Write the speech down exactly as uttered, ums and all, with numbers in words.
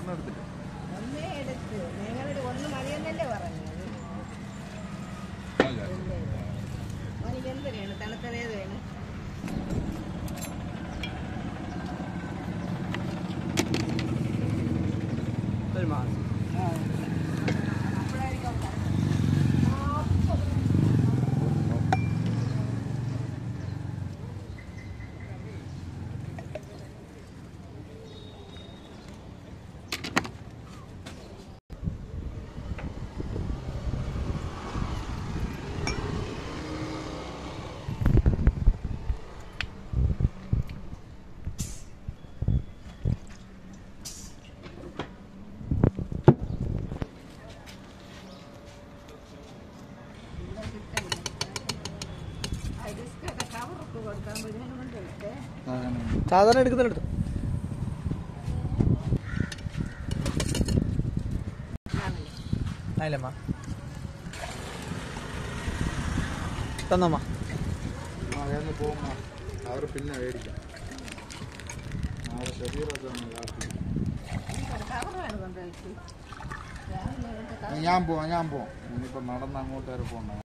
എടുത്തില്ല. ഒന്നേ എടുത്ത് നിങ്ങളൊരു ഒന്ന് മതിയെന്നല്ലേ പറഞ്ഞത്. എനിക്ക് എന്ത് വേണം? തണുത്തതേത് വേണം? സാധാരണ എടുക്കുന്നുണ്ട്. ആയില്ലമ്മ തന്നമ്മ പോകുമ്പോ അവർ പിന്നെ മേടിക്കാം. ഞാൻ പോവാം ഞാൻ പോവാം ഇനിയിപ്പോ നടന്ന് അങ്ങോട്ട് വരെ പോകണം.